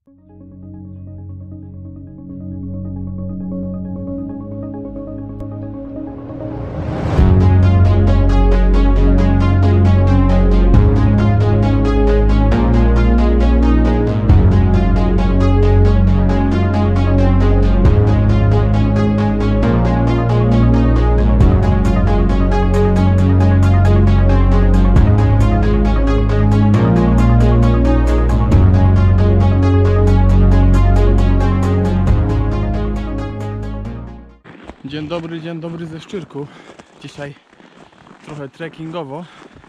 Dzień dobry ze Szczyrku. Dzisiaj trochę trekkingowo.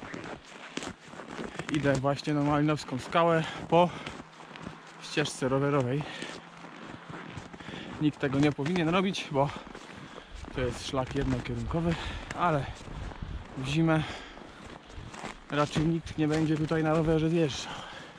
Idę właśnie na Malinowską skałę po ścieżce rowerowej. Nikt tego nie powinien robić, bo to jest szlak jednokierunkowy, ale w zimę raczej nikt nie będzie tutaj na rowerze zjeżdżał.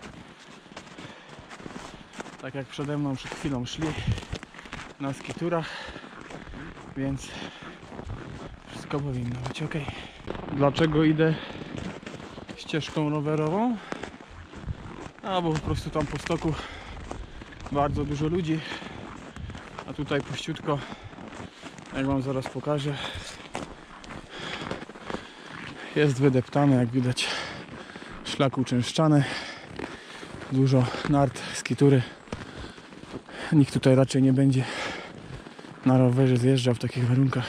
Tak jak przede mną przed chwilą szli na skiturach, więc wszystko powinno być ok. Dlaczego idę ścieżką rowerową? Bo po prostu tam po stoku bardzo dużo ludzi, a tutaj puściutko, jak wam zaraz pokażę, jest wydeptane, jak widać, szlak uczęszczany, dużo nart, skitury. Nikt tutaj raczej nie będzie na rowerze zjeżdżał w takich warunkach.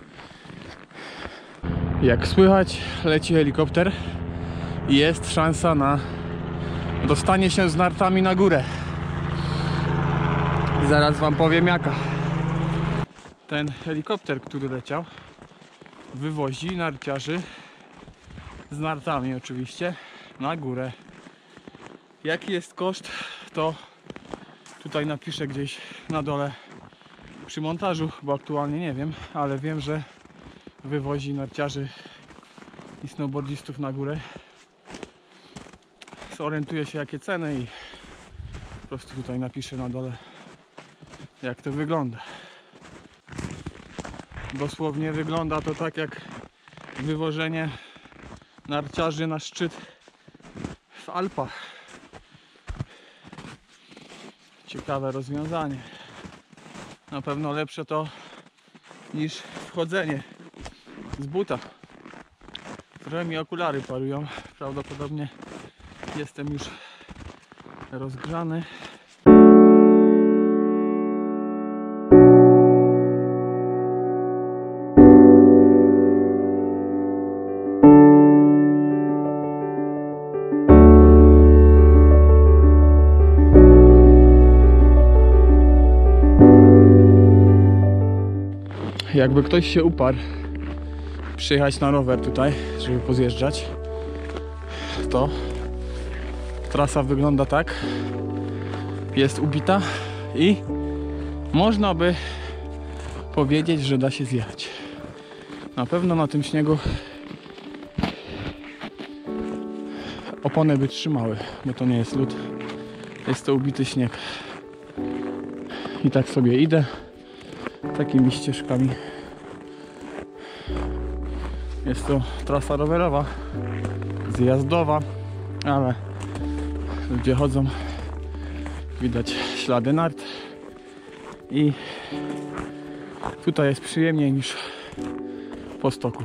Jak słychać, leci helikopter i jest szansa na dostanie się z nartami na górę. Zaraz wam powiem jaka. Ten helikopter, który leciał, wywozi narciarzy z nartami oczywiście na górę. Jaki jest koszt, to tutaj napiszę gdzieś na dole przy montażu, bo aktualnie nie wiem, ale wiem, że wywozi narciarzy i snowboardzistów na górę. Zorientuję się jakie ceny i po prostu tutaj napiszę na dole, jak to wygląda. Dosłownie wygląda to tak jak wywożenie narciarzy na szczyt w Alpach. Ciekawe rozwiązanie. Na pewno lepsze to niż wchodzenie z buta. Trochę mi okulary parują. Prawdopodobnie jestem już rozgrzany. Jakby ktoś się uparł przyjechać na rower tutaj, żeby pozjeżdżać, to trasa wygląda tak, jest ubita i można by powiedzieć, że da się zjechać. Na pewno na tym śniegu opony by trzymały, bo to nie jest lód, jest to ubity śnieg. I tak sobie idę takimi ścieżkami. Jest to trasa rowerowa, zjazdowa, ale ludzie chodzą, widać ślady nart i tutaj jest przyjemniej niż po stoku.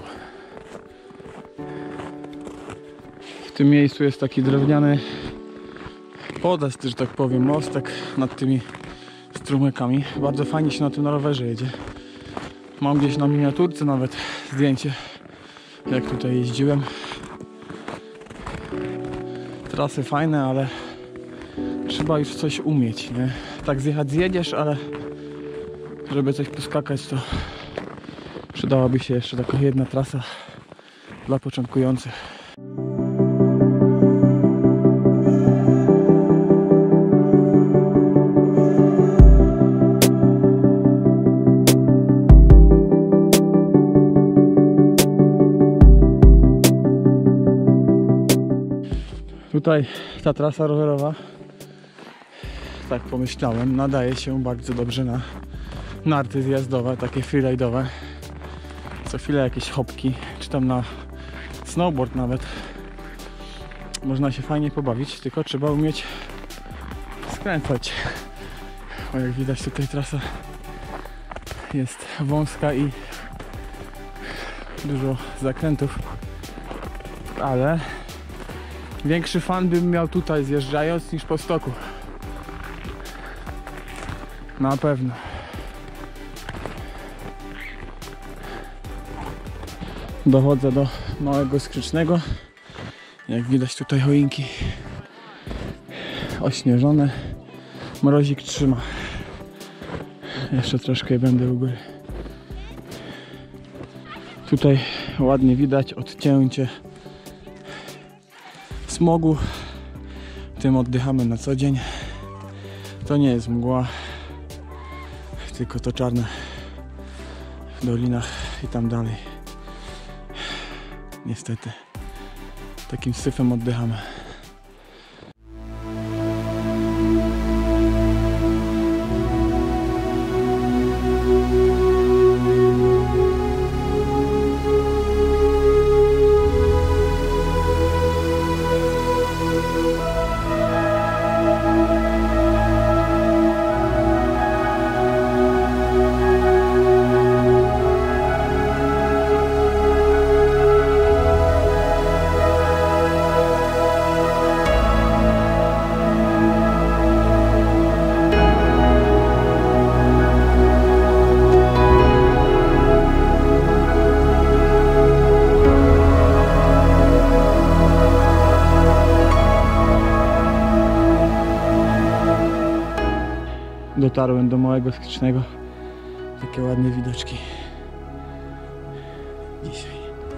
W tym miejscu jest taki drewniany podest, że tak powiem, mostek nad tymi strumykami. Bardzo fajnie się na tym na rowerze jedzie. Mam gdzieś na miniaturce nawet zdjęcie, jak tutaj jeździłem. Trasy fajne, ale trzeba już coś umieć, nie? Tak zjechać zjedziesz, ale żeby coś poskakać, to przydałaby się jeszcze taka jedna trasa dla początkujących. Tutaj ta trasa rowerowa, tak pomyślałem, nadaje się bardzo dobrze na narty zjazdowe, takie freeride'owe. Co chwilę jakieś hopki, czy tam na snowboard nawet. Można się fajnie pobawić, tylko trzeba umieć skręcać. Bo jak widać tutaj trasa jest wąska i dużo zakrętów, ale większy fan bym miał tutaj zjeżdżając niż po stoku. Na pewno. Dochodzę do Małego Skrzycznego. Jak widać tutaj choinki ośnieżone. Mrozik trzyma. Jeszcze troszkę będę u góry. Tutaj ładnie widać odcięcie smogu. Tym oddychamy na co dzień. To nie jest mgła, tylko to czarne w dolinach i tam dalej. Niestety takim syfem oddychamy. Dotarłem do Małego Skrzycznego. Takie ładne widoczki dzisiaj.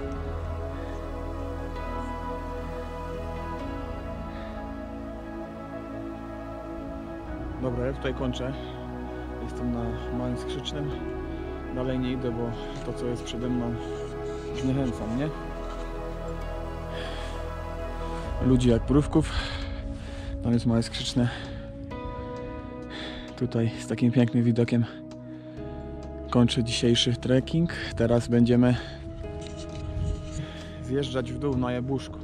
Dobra, ja tutaj kończę. Jestem na Małym Skrzycznym. Dalej nie idę, bo to co jest przede mną zniechęca mnie. Ludzi jak mrówków. Tam jest Małe Skrzyczne. Tutaj z takim pięknym widokiem kończę dzisiejszy trekking. Teraz będziemy zjeżdżać w dół na Jabłuszko.